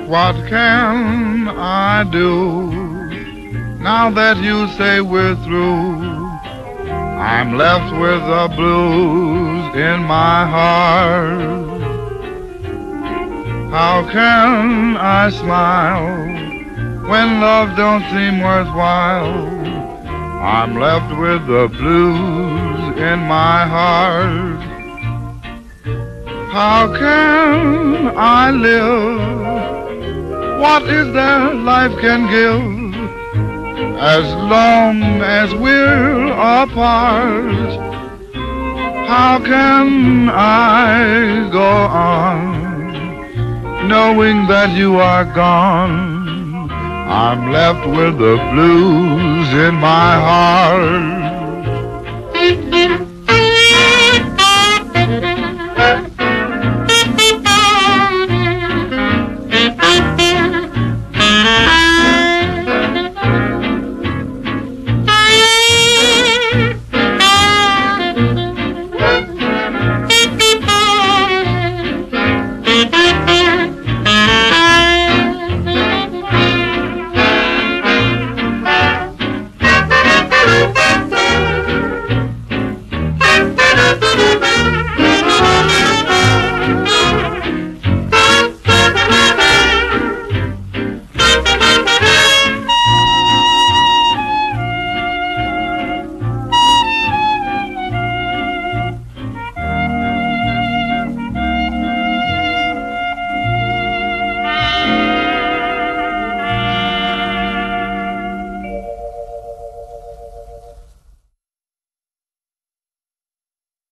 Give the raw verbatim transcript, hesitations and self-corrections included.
what can I do? Now that you say we're through, I'm left with the blues in my heart. How can I smile when love don't seem worthwhile? I'm left with the blues in my heart. How can I live? What is there life can give? As long as we're apart, how can I go on, knowing that you are gone? I'm left with the blues in my heart.